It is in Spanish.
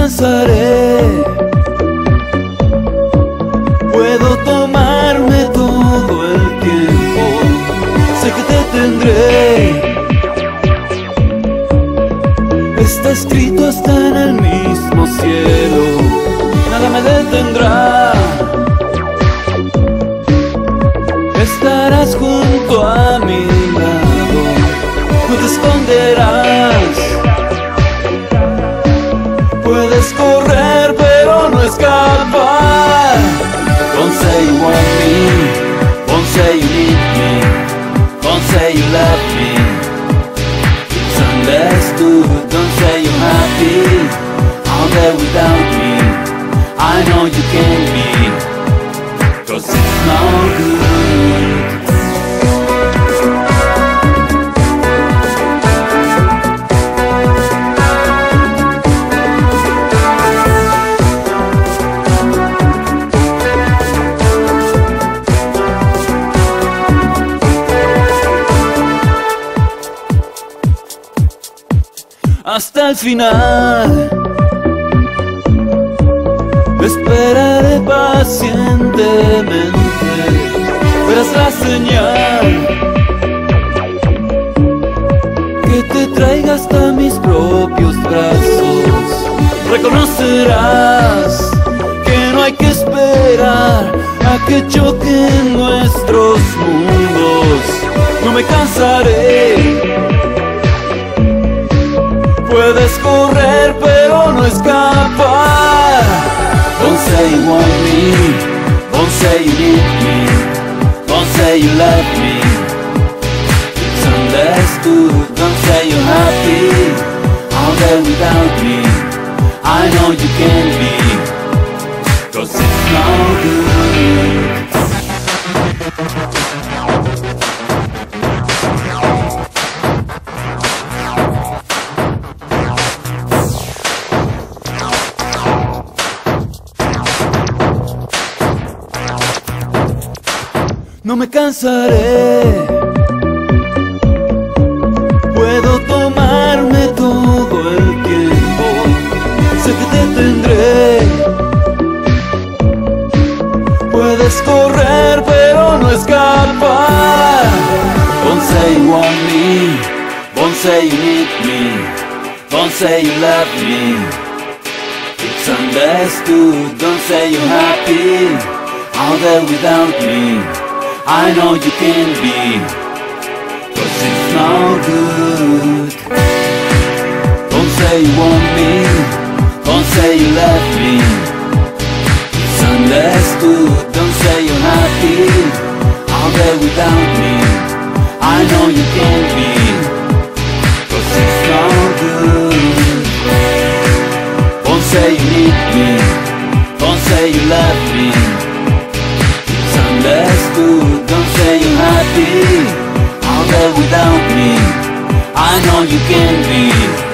cansaré. Puedo tomarme todo el tiempo, sé que te tendré. Está escrito hasta en el mismo cielo, nada me detendrá. Estarás junto a mi lado, no te esconderás. Puedes correr pero no escapar. Don't say you want me, don't say you need me, don't say you love me. It's understood, don't say you're happy out there without me. I know you can be, 'cause it's no good. Hasta el final esperaré pacientemente, verás la señal que te traiga hasta mis propios brazos. Reconocerás que no hay que esperar a que choquen nuestros mundos. No me cansaré. Puedes correr pero no escapar. Don't say you want me, don't say you need me, don't say you love me. It's understood, don't say you're happy out there without me. I know you can be, 'cause it's no good. No me cansaré, puedo tomarme todo el tiempo, sé que te tendré. Puedes correr pero no escapar. Don't say you want me, don't say you need me, don't say you love me. It's understood, don't say you're happy out there without me. I know you can be, 'cause it's no good. Don't say you want me, don't say you love me. It's understood, don't say you're happy out there without me. I know you can be, 'cause it's no good. Don't say you need me, don't say you love me. It's understood, don't say you're happy out there without me. I know you can be.